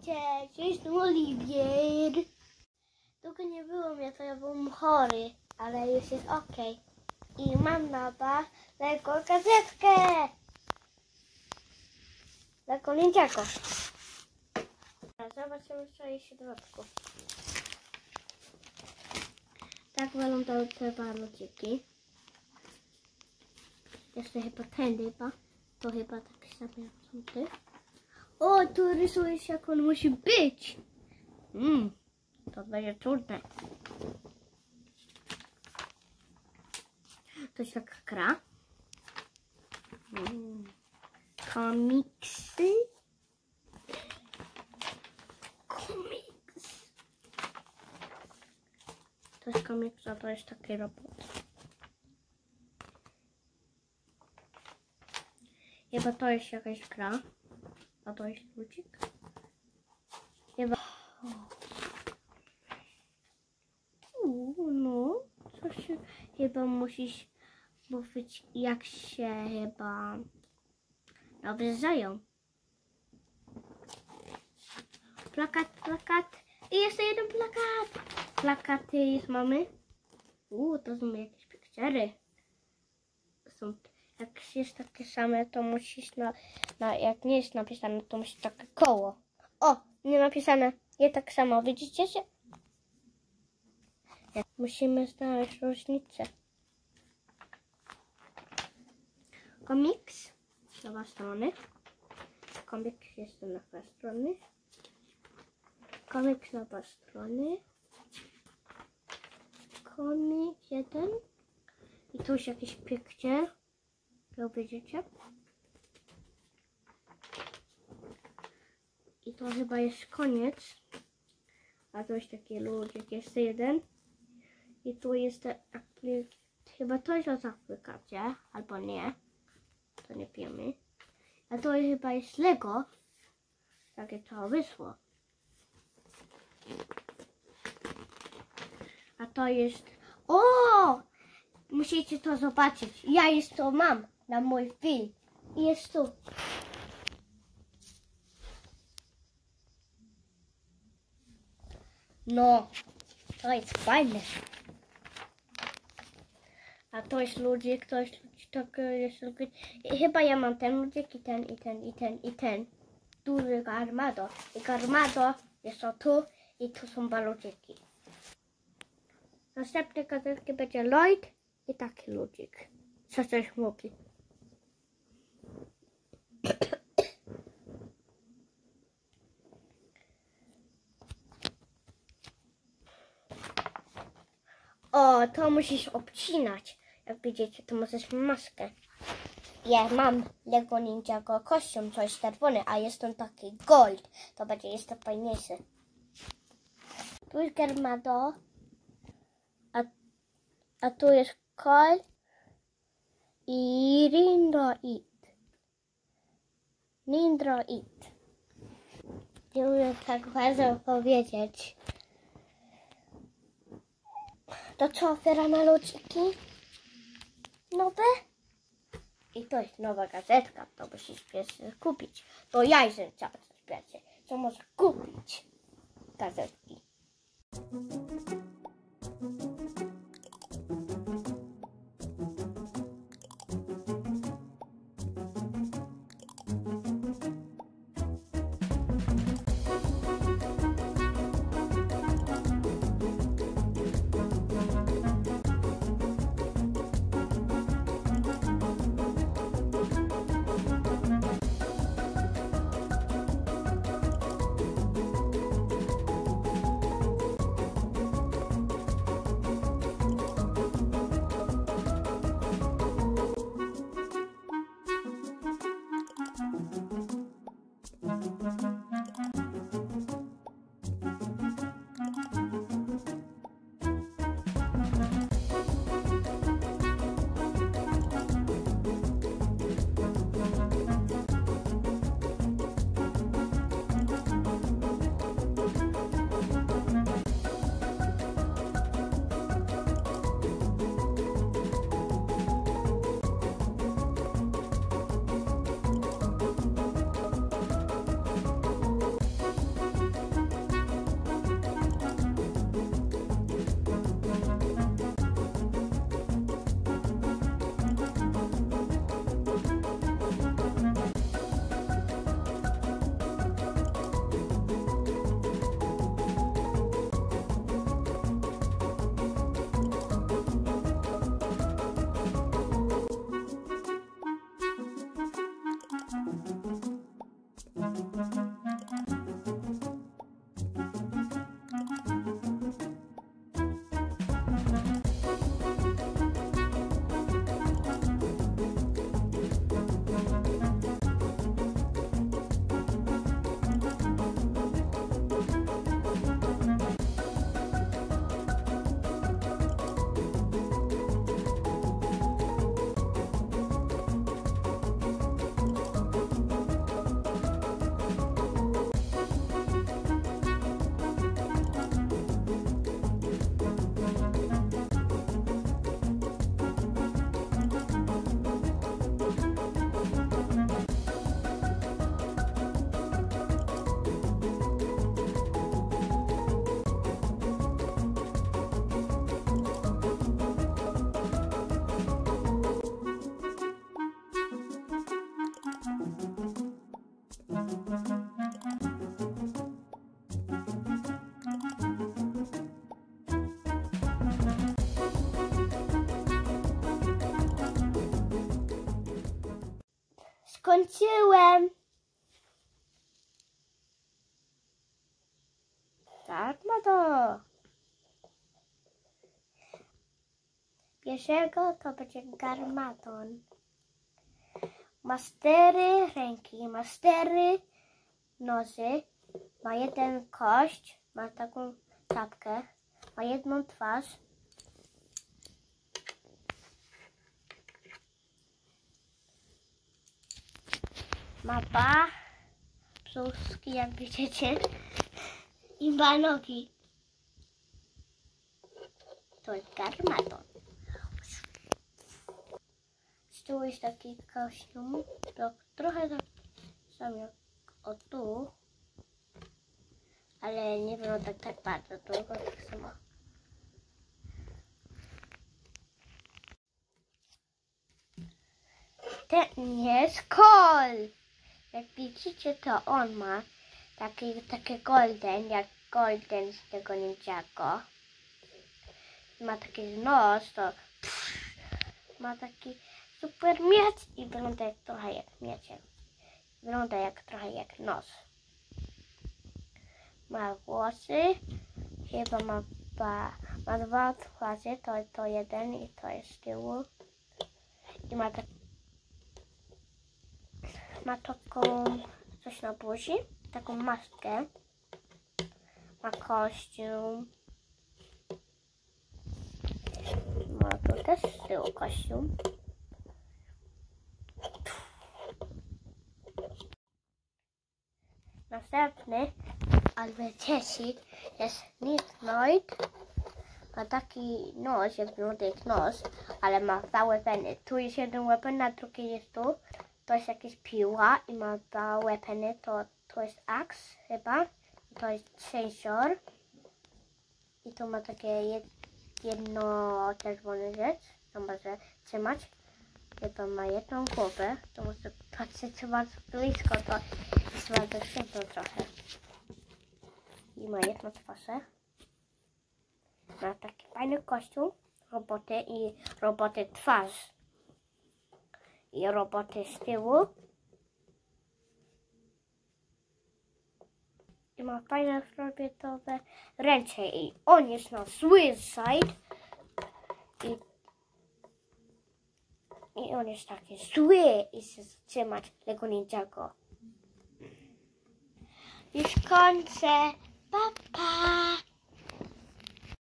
Cześć, jestem Oliwier. Długo nie było mnie, to ja byłem chory, ale już jest okej. I mam na was taką gazetkę. Taką lędziaką. Zobaczymy, co jest w środku. Tak wyglądały te waluciki. Jeszcze chyba ten chyba. To chyba tak samo jak są te. O, tu rysuje się, jak on musi być. To będzie trudne. To jest taka gra. Komiksy. Komiks. To jest komiks, a to jest taki robot. Chyba to jest jakaś gra. A to jest ludzik. Chyba... No, coś chyba musisz mówić, jak się chyba nawzają. Plakat, plakat. I jeszcze jeden plakat. Plakaty już mamy. To są jakieś pikczery. Jak jest takie same, to musisz jak nie jest napisane, to musisz takie koło. O, nie napisane. Jest tak samo. Widzicie się? Musimy znaleźć różnicę. Komiks z nowej strony. Komiks jest z nowej strony. Komiks z nowej strony. Komiks jeden. I tu jest jakiś picture. Jak widzicie. I to chyba jest koniec. A to jest taki ludzik. Jeszcze jeden. I tu jest chyba to jest aplikacja, albo nie. To nie wiemy. A to chyba jest Lego. Takie to wyszło. A to jest... O! Musicie to zobaczyć. Ja już to mam na mój film. I jest tu. No, to jest fajne. A to jest ludzik, to jest ludzik, tak jest ludzik. I chyba ja mam ten ludzik i ten, i ten, i ten, i ten. Duży Garmado. I Garmado jest to tu i tu są dwa ludziki. Następne gazetki będzie Lloyd i taki ludzik. Co coś mówi. O, to musisz obcinać. Jak widzicie, to możesz maskę. Ja mam Lego Ninjago kostium, to jest czerwony, a jest on taki gold. To będzie jeszcze fajniejszy. Tu jest Garmado, a tu jest Cole i Nindroid. Nie umiem tak bardzo powiedzieć. To co, otwieramy ludziki? Nowe? I to jest nowa gazetka, to musisz pierwszy kupić. To ja jestem cały czas pierwszy, co może kupić gazetki. Skończyłem. Tak, ma to. Pierwszego to będzie garmaton. Ma 4 ręki, ma 4 nozy, ma 1 kość, ma taką czapkę, ma 1 twarz. Ma 2 brzuszki, jak widzicie, i 2 nogi. To jest garmaton. Z tyłu jest taki kostium, to trochę tak sam jak o tu, ale nie wygląda tak bardzo, tylko tak samo. Ten jest Colt. Jak widzicie, to on ma takie golden, jak golden z tego Ninjago. Ma taki nos, to ma taki super miecz i wygląda trochę jak mieciem. Wygląda trochę jak nos. Ma włosy, chyba ma 2 twarze, to jeden i to jest z tyłu. I ma taką coś na buzi, taką maskę. Ma kostium. Ma tu też z tyłu kostium. Następny, albo trzeci, jest Nitnoid. Ma taki nos, jak wygląda jak nos, ale ma 2 weapony. Tu jest 1 weapon, a drugi jest tu. To jest jakaś piła i ma 2 weapony. To jest axe chyba. To jest sensor. I tu ma takie jedno czerwone rzecz. To może trzymać. Chyba ma 1 głowę. To może patrzeć bardzo blisko. To jest bardzo ciemno trochę. I ma 1 twarz. Ma taki fajny kostium, roboty i roboty twarz. I roboty z tyłu. I ma fajne robotowe ręce. I on jest na suicide. I on jest taki zły i chce zatrzymać tego Ninjago. Już kończę. Pa, pa.